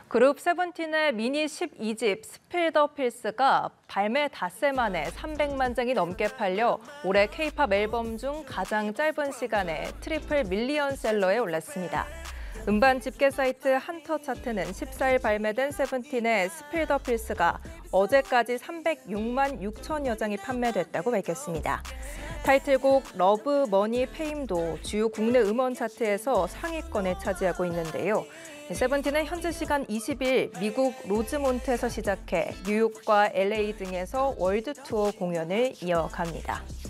그룹 세븐틴의 미니 12집 스필 더 필스가 발매 닷새 만에 300만 장이 넘게 팔려 올해 K-팝 앨범 중 가장 짧은 시간에 트리플 밀리언셀러에 올랐습니다. 음반 집계 사이트 한터 차트는 14일 발매된 세븐틴의 스필 더 필스가 어제까지 306만 6천여 장이 판매됐다고 밝혔습니다. 타이틀곡 러브, 머니, 페임도 주요 국내 음원 차트에서 상위권에 차지하고 있는데요. 세븐틴은 현지 시간 20일 미국 로즈몬트에서 시작해 뉴욕과 LA 등에서 월드 투어 공연을 이어갑니다.